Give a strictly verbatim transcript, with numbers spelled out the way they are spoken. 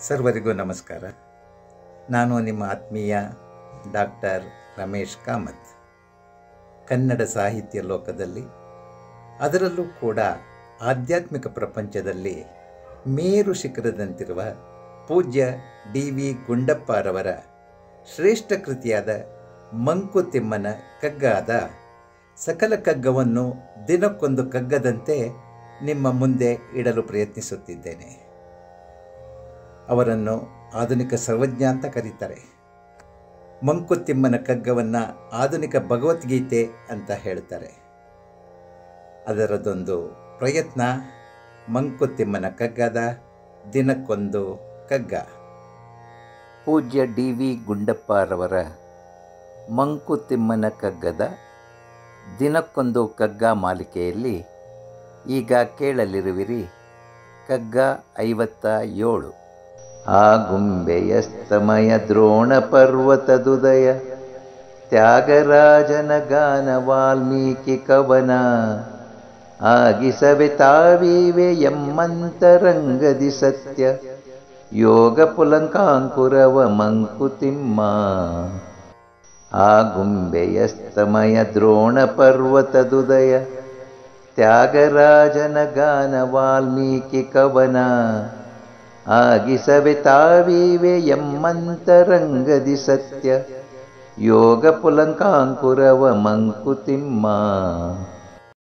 ಸರ್ವರಿಗೂ ನಮಸ್ಕಾರ. ನಾನು ನಿಮ್ಮ ಆತ್ಮೀಯ ಡಾಕ್ಟರ್ ರಮೇಶ್ ಕಾಮತ್. ಕನ್ನಡ ಸಾಹಿತ್ಯ ಲೋಕದಲ್ಲಿ, ಅದರಲ್ಲೂ ಕೂಡ ಆಧ್ಯಾತ್ಮಿಕ ಪ್ರಪಂಚದಲ್ಲಿ ಮೇರು ಶಿಖರದಂತಿರುವ ಪೂಜ್ಯ ಡಿ ವಿ ಗುಂಡಪ್ಪರವರ ಶ್ರೇಷ್ಠ ಕೃತಿಯಾದ ಮಂಕುತಿಮ್ಮನ ಕಗ್ಗಾದ ಸಕಲ ಕಗ್ಗವನ್ನು ದಿನಕ್ಕೊಂದು ಕಗ್ಗದಂತೆ ನಿಮ್ಮ ಮುಂದೆ ಇಡಲು ಪ್ರಯತ್ನಿಸುತ್ತಿದ್ದೇನೆ. ಅವರನ್ನು ಆಧುನಿಕ ಸರ್ವಜ್ಞ ಅಂತ ಕರೀತಾರೆ. ಮಂಕುತಿಮ್ಮನ ಕಗ್ಗವನ್ನು ಆಧುನಿಕ ಭಗವದ್ಗೀತೆ ಅಂತ ಹೇಳ್ತಾರೆ. ಅದರದೊಂದು ಪ್ರಯತ್ನ ಮಂಕುತಿಮ್ಮನ ಕಗ್ಗದ ದಿನಕ್ಕೊಂದು ಕಗ್ಗ. ಪೂಜ್ಯ ಡಿ ವಿ ಗುಂಡಪ್ಪರವರ ಮಂಕುತಿಮ್ಮನ ಕಗ್ಗದ ದಿನಕ್ಕೊಂದು ಕಗ್ಗ ಮಾಲಿಕೆಯಲ್ಲಿ ಈಗ ಕೇಳಲಿರುವಿರಿ ಕಗ್ಗ ಐವತ್ತ ಏಳು. ಆ ಗುಂಬೆಯಸ್ತಮಯ ದ್ರೋಣ ಪರ್ವತದುದಯ ತ್ಯಾಗರಾಜನ ಗಾನ ವಾಲ್ಮೀಕಿ ಕವನ ಆಗಿಸವೆ ತಾವೀವೆ ಎಮ್ಮಂತರಂಗದಿ ಸತ್ಯ ಯೋಗ ಪುಲಂಕಾಂಕುರವ ಮಂಕುತಿಮ್ಮ. ಆ ಗುಂಬೆಯಸ್ತಮಯ ದ್ರೋಣ ಪರ್ವತದುದಯ ತ್ಯಾಗರಾಜನ ಗಾನ ವಾಲ್ಮೀಕಿ ಕವನ ಆಗಿಸವೆ ತಾವೀವೆ ಎಮ್ಮಂತರಂಗದಿ ಸತ್ಯ ಯೋಗ ಪುಲಂಕಾಂಕುರವ ಮಂಕುತಿಮ್ಮ.